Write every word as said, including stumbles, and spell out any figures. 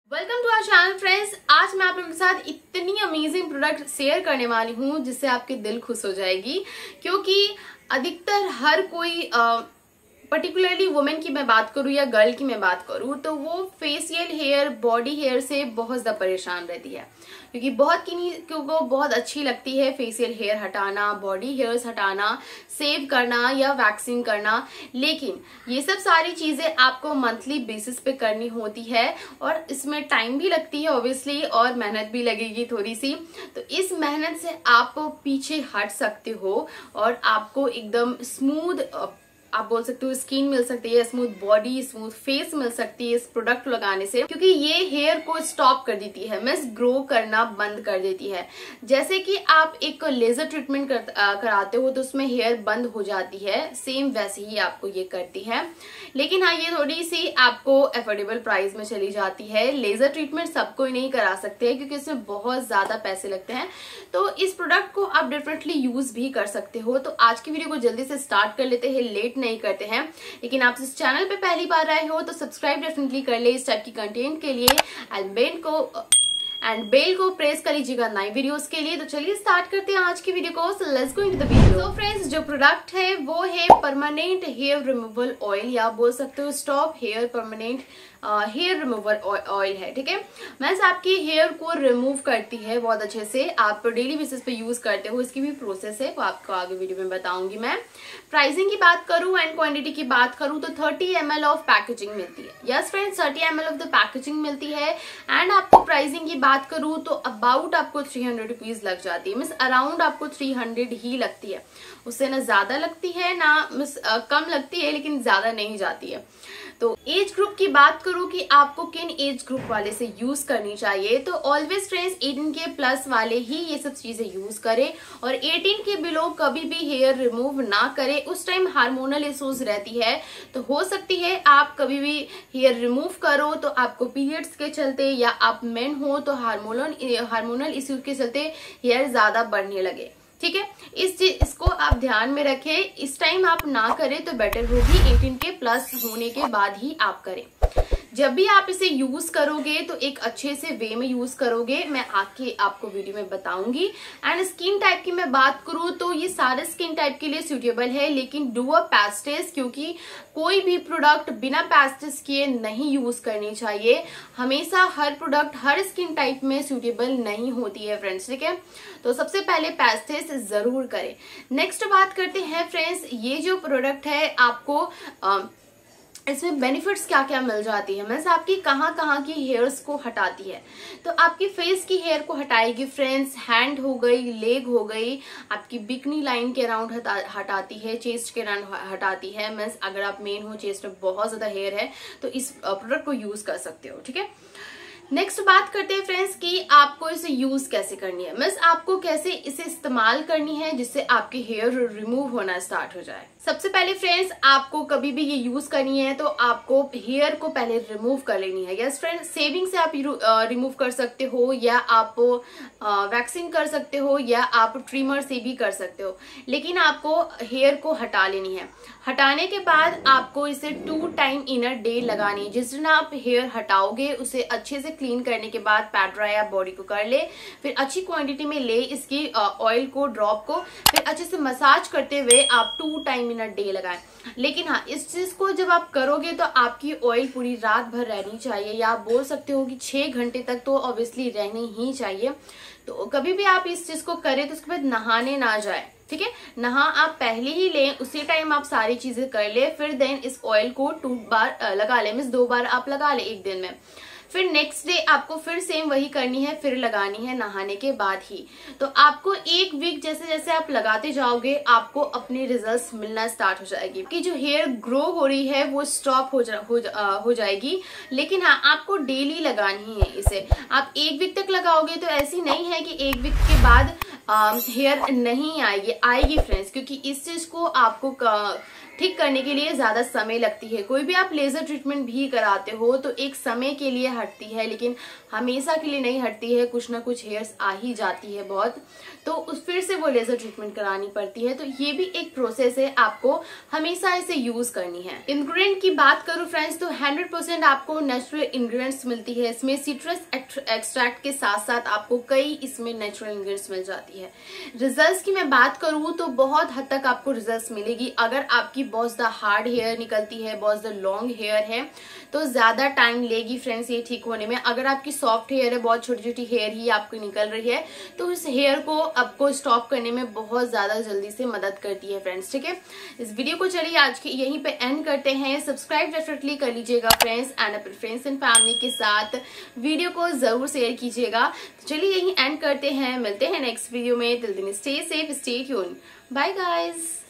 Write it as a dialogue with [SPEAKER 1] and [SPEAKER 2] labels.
[SPEAKER 1] Welcome to our channel friends. आज मैं आप लोगों के साथ इतनी अमेजिंग प्रोडक्ट शेयर करने वाली हूँ जिससे आपके दिल खुश हो जाएगी, क्योंकि अधिकतर हर कोई पर्टिकुलरली वुमेन की मैं बात करूँ या गर्ल की मैं बात करूँ तो वो फेशियल हेयर, बॉडी हेयर से बहुत ज़्यादा परेशान रहती है, क्योंकि बहुत किन्हीं को बहुत अच्छी लगती है फेशियल हेयर हटाना, बॉडी हेयर्स हटाना, सेव करना या वैक्सिंग करना। लेकिन ये सब सारी चीज़ें आपको मंथली बेसिस पे करनी होती है और इसमें टाइम भी लगती है ऑब्वियसली, और मेहनत भी लगेगी थोड़ी सी। तो इस मेहनत से आप पीछे हट सकते हो और आपको एकदम स्मूथ, आप बोल सकते हो स्किन मिल सकती है, स्मूथ बॉडी, स्मूथ फेस मिल सकती है इस प्रोडक्ट लगाने से, क्योंकि ये हेयर को स्टॉप कर देती है, मींस ग्रो करना बंद कर देती है। जैसे कि आप एक लेजर ट्रीटमेंट कर, आ, कराते हो तो उसमें हेयर बंद हो जाती है, सेम वैसे ही आपको ये करती है। लेकिन हाँ, ये थोड़ी सी आपको अफोर्डेबल प्राइस में चली जाती है। लेजर ट्रीटमेंट सब कोई नहीं करा सकते हैं क्योंकि इसमें बहुत ज्यादा पैसे लगते हैं। तो इस प्रोडक्ट को आप डेफिनेटली यूज भी कर सकते हो। तो आज की वीडियो को जल्दी से स्टार्ट कर लेते हैं, लेट नहीं करते हैं। लेकिन आप इस चैनल पे पहली बार आए हो तो सब्सक्राइब डेफिनेटली कर ले इस टाइप की कंटेंट के लिए, एंड बेल को एंड बेल को प्रेस कर लीजिएगा नई वीडियोस के लिए। तो चलिए स्टार्ट करते हैं आज की वीडियो को। So let's go into the video. So friends, जो प्रोडक्ट है वो है परमानेंट हेयर रिमूवल ऑयल, या बोल सकते हो stop hair permanent hair removal oil है। ठीक है, मैं आपकी हेयर को रिमूव करती है बहुत अच्छे से। आप डेली बेसिस पे यूज करते हो, इसकी भी प्रोसेस है वो आपको आगे वीडियो में बताऊंगी मैं। प्राइसिंग की बात करूं एंड क्वांटिटी की बात करूं तो thirty M L of packaging मिलती है। Yes friends, thirty M L of the packaging मिलती है। एंड आपको प्राइसिंग की बात करूं तो अबाउट आपको थ्री हंड्रेड रुपीज लग जाती है, मीन्स अराउंड आपको थ्री हंड्रेड ही लगती है। उससे ना ज्यादा लगती है ना मीन्स कम लगती है, लेकिन ज्यादा नहीं जाती है। तो एज ग्रुप की बात करूं कि आपको किन एज ग्रुप वाले से यूज करनी चाहिए, तो ऑलवेज फ्रेंड्स एटीन के प्लस वाले ही ये सब चीजें यूज करें, और एटीन के बिलो कभी भी हेयर रिमूव ना करें। उस टाइम हार्मोनल इश्यूज रहती है, तो हो सकती है आप कभी भी हेयर रिमूव करो तो आपको पीरियड्स के चलते, या आप मेन हो तो हार्मोनल हार्मोनल इश्यूज के चलते हेयर ज्यादा बढ़ने लगे। ठीक है, इस चीज इसको आप ध्यान में रखें। इस टाइम आप ना करें तो बेटर होगी, एटीन के प्लस होने के बाद ही आप करें। जब भी आप इसे यूज करोगे तो एक अच्छे से वे में यूज करोगे, मैं आके आपको वीडियो में बताऊंगी। एंड स्किन टाइप की मैं बात करूं तो ये सारे स्किन टाइप के लिए सूटेबल है, लेकिन डू अ पैच टेस्ट, क्योंकि कोई भी प्रोडक्ट बिना पैच टेस्ट किए नहीं यूज करनी चाहिए। हमेशा हर प्रोडक्ट हर स्किन टाइप में सूटेबल नहीं होती है फ्रेंड्स। ठीक है, तो सबसे पहले पैच टेस्ट जरूर करें। नेक्स्ट बात करते हैं फ्रेंड्स, ये जो प्रोडक्ट है आपको आ, इसमें बेनिफिट्स क्या क्या मिल जाती है, मीन्स आपकी कहाँ कहाँ की हेयर्स को हटाती है। तो आपकी फेस की हेयर को हटाएगी फ्रेंड्स, हैंड हो गई, लेग हो गई, आपकी बिकनी लाइन के अराउंड हटा, हटाती है, चेस्ट के अराउंड हटाती है। मीन्स अगर आप मेन हो, चेस्ट में बहुत ज्यादा हेयर है तो इस प्रोडक्ट को यूज कर सकते हो। ठीक है, नेक्स्ट बात करते हैं फ्रेंड्स कि आपको इसे यूज कैसे करनी है, मीन्स आपको कैसे इसे इस्तेमाल करनी है जिससे आपके हेयर रिमूव होना स्टार्ट हो जाए। सबसे पहले फ्रेंड्स, आपको कभी भी ये यूज करनी है तो आपको हेयर को पहले रिमूव कर लेनी है। यस फ्रेंड्स, सेविंग से आप रिमूव कर सकते हो, या आप वैक्सिंग कर सकते हो, या आप ट्रिमर से भी कर सकते हो, लेकिन आपको हेयर को हटा लेनी है। हटाने के बाद आपको इसे two time in a day लगानी है। जिस दिन आप हेयर हटाओगे उसे अच्छे से क्लीन करने के बाद पैड ड्राई आप बॉडी को कर ले, फिर अच्छी क्वांटिटी में ले इसकी ऑयल को, ड्रॉप को, फिर अच्छे से मसाज करते हुए आप two time in a day लगाएं। लेकिन हाँ, इस चीज को जब आप करोगे तो आपकी ऑयल पूरी रात भर रहनी चाहिए, या आप बोल सकते हो कि छह घंटे तक तो ऑब्वियसली रहनी ही चाहिए। तो कभी भी आप इस चीज को करें तो उसके बाद नहाने ना जाए। ठीक है, नहा आप पहले ही लें, उसी टाइम आप सारी चीजें कर ले, फिर देन इस ऑयल को टू बार लगा ले, मीन्स दो बार आप लगा ले एक दिन में। फिर नेक्स्ट डे आपको फिर सेम वही करनी है, फिर लगानी है नहाने के बाद ही। तो आपको एक वीक जैसे जैसे आप लगाते जाओगे आपको अपने रिजल्ट्स मिलना स्टार्ट हो जाएगी, कि जो हेयर ग्रो हो रही है वो स्टॉप हो जा, हो, जा, हो जाएगी। लेकिन हाँ, आपको डेली लगानी है इसे। आप एक वीक तक लगाओगे तो ऐसी नहीं है कि एक वीक के बाद हेयर नहीं आएगी, आएगी फ्रेंड्स, क्योंकि इस चीज को आपको ठीक करने के लिए ज्यादा समय लगती है। कोई भी आप लेजर ट्रीटमेंट भी कराते हो तो एक समय के लिए हटती है, लेकिन हमेशा के लिए नहीं हटती है। कुछ ना कुछ हेयर्स आ ही जाती है बहुत, तो उस फिर से वो लेजर ट्रीटमेंट करानी पड़ती है। तो ये भी एक प्रोसेस है, आपको हमेशा इसे यूज करनी है। इंग्रेडिएंट की बात करूं फ्रेंड्स तो हंड्रेड परसेंट आपको नेचुरल इंग्रेडिएंट्स मिलती है। इसमें सिट्रस एक्सट्रैक्ट के साथ साथ आपको कई इसमें नेचुरल इंग्रेडिएंट्स मिल जाती है। रिजल्ट्स की मैं बात करूं तो बहुत हद तक आपको रिजल्ट्स मिलेगी। अगर आपकी बहुत ज्यादा हार्ड हेयर निकलती है, बहुत ज्यादा लॉन्ग हेयर है, तो ज्यादा टाइम लेगी फ्रेंड्स ये ठीक होने में। अगर आपकी सॉफ्ट हेयर है, बहुत छोटी छोटी हेयर ही आपकी निकल रही है, तो इस हेयर को आपको स्टॉप करने में बहुत ज्यादा जल्दी से मदद करती है फ्रेंड्स। ठीक है, इस वीडियो को चलिए आज के यहीं पे एंड करते हैं। सब्सक्राइब डेफिनेटली कर लीजिएगा फ्रेंड्स, एंड अपने फ्रेंड्स एंड फैमिली के साथ वीडियो को जरूर शेयर कीजिएगा। तो चलिए यहीं एंड करते हैं, मिलते हैं नेक्स्ट वीडियो में। Till then stay safe, stay tuned, bye guys.